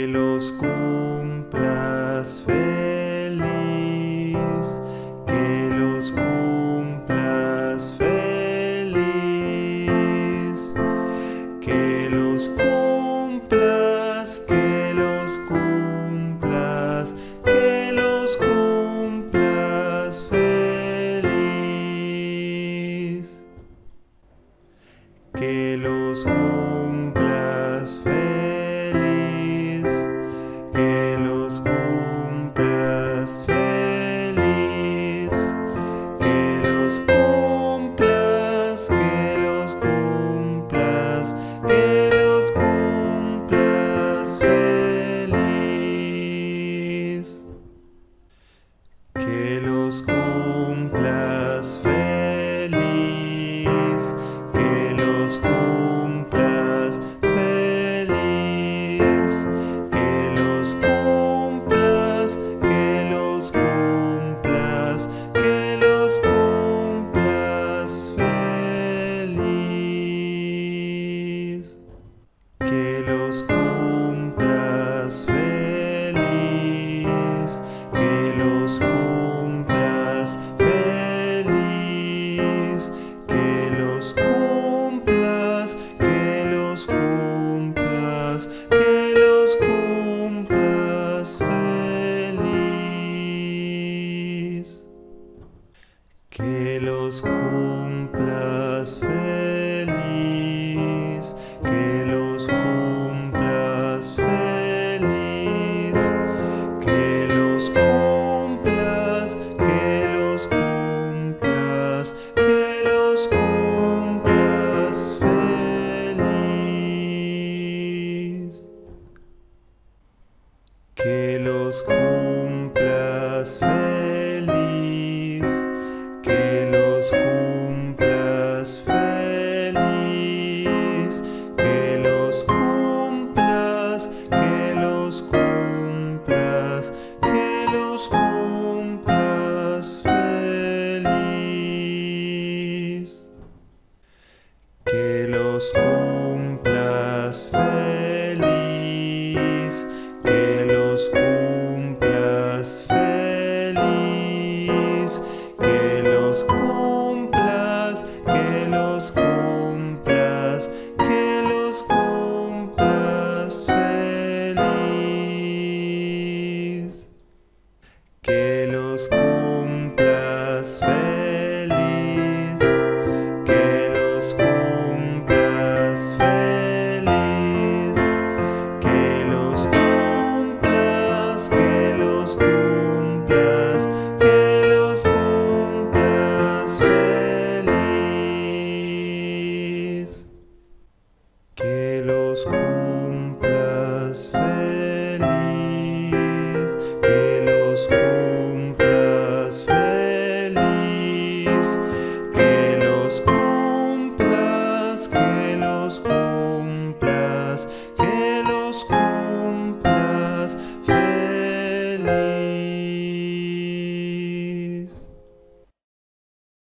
los cumplas feliz, que los cumplas feliz, que los cumplas, que los cumplas, que los cumplas feliz, que los cumplas feliz, que los cumplas feliz, que los cumplas, que los cumplas, que los cumplas feliz, que los cumplas feliz, que los cumplas feliz, que los cumplas, que los cumplas, que los cumplas feliz, que los cumplas feliz, que los cumplas feliz, que los cumplas, que los cumplas, que los cumplas feliz, que los cumplas feliz, que los cumplas feliz, que los cumplas, que los cumplas, que los cumplas feliz, que los cumplas.